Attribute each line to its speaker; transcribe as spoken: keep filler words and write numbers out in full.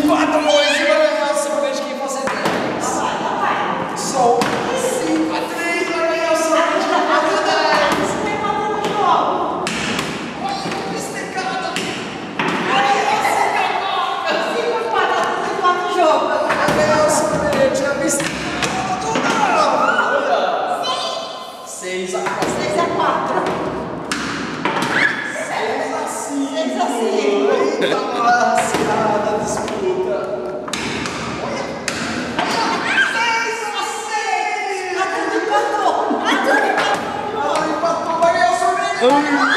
Speaker 1: quatro, Moisés vai ganhar o sorvete que você tem.
Speaker 2: Vai, vai.
Speaker 1: Só cinco a três vai ganhar o sorvete da quatro dez.
Speaker 2: Você tem uma boa no jogo.
Speaker 1: Olha esse pecado.
Speaker 2: Olha esse cacau. cinco a quatro, cinco a quatro no jogo.
Speaker 1: Vai ganhar o sorvete, a besteira. seis a quatro.
Speaker 2: seis a quatro.
Speaker 1: seis a cinco.
Speaker 2: seis a cinco.
Speaker 1: Eita, lascada disputa. Olha. Olha. seis a seis.
Speaker 2: A tudo empatou. A tudo empatou.
Speaker 1: Ah, empatou, vai ganhar o sorvete.